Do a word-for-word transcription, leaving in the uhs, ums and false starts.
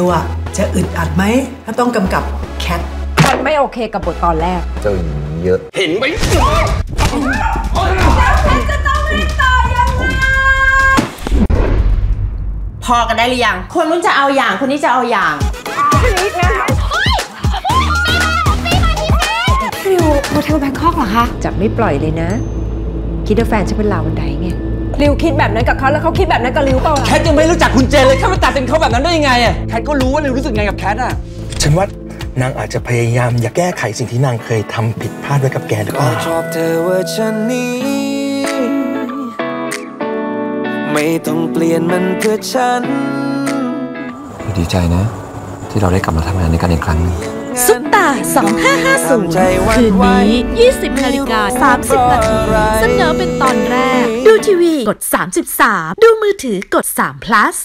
วอะจะอึดอัดไหมถ้าต้องกำกับแคทมันไม่โอเคกับบทตอนแรกเจ้าเยอะเห็นไหมแล้วแคทจะต้องเล่นต่อยังไงพอกันได้หรือยังคนนู้นจะเอาอย่างคนนี้จะเอาอย่างนิดนะริวโฮเทลแบงคอกเหรอคะจะไม่ปล่อยเลยนะคิดว่าแฟนฉันเป็นลาวบันไดไงริวคิดแบบนั้นกับเขาแล้วเขาคิดแบบนั้นกับริวเปล่าแคทยังไม่รู้จักคุณเจนเลยแค่มาตัดสินเขาแบบนั้นได้ยังไงอ่ะแคทก็รู้ว่าริวรู้สึกไงกับแคทอ่ะฉันว่านางอาจจะพยายามอยากแก้ไขสิ่งที่นางเคยทำผิดพลาดไว้กับแกหรือเปล่าชอบเธอเวอร์ชันนี้ไม่ต้องเปลี่ยนมันเพื่อฉันดีใจนะที่เราได้กลับมาทำงานในกันอีกครั้งนึงซุปตาสองห้าห้าศูนย์คืนนี้ยี่สิบนาฬิกาสามสิบนาทีเสนอเป็นตอนแรกดูทีวีกดสามสิบสามดูมือถือกดสาม plus